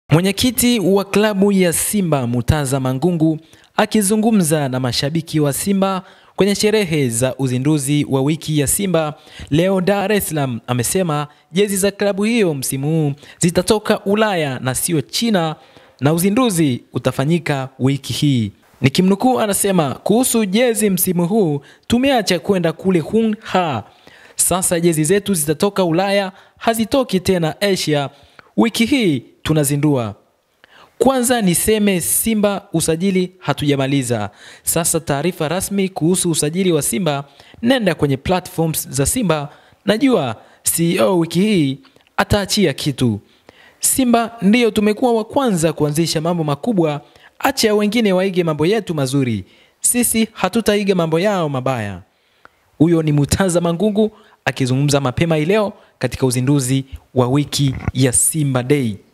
Mwenyekiti wa klabu ya Simba Mangungu akizungumza na mashabiki wa Simba kwenye sherehe za uzinduzi wa wiki ya Simba leo Dar es Salaam amesema jezi za klabu hiyo msimu huu zitatoka Ulaya na sio China na uzinduzi utafanyika wiki hii. Nikimnukuu anasema kuhusu jezi msimu huu tumeacha kwenda kule Ha. Sasa jezi zetu zitatoka Ulaya, hazitoki tena Asia. Wiki hii tunazindua. Kwanza niseme Simba usajili hatujamaliza. Sasa taarifa rasmi kuhusu usajili wa Simba nenda kwenye platforms za Simba. Najua CEO wiki hii ataachia kitu. Simba ndiyo tumekuwa wa kwanza kuanzisha mambo makubwa, acha wengine waige mambo yetu mazuri. Sisi hatutaiga mambo yao mabaya. Huyo ni Mangungu akizungumza mapema leo katika uzinduzi wa wiki ya Simba Day.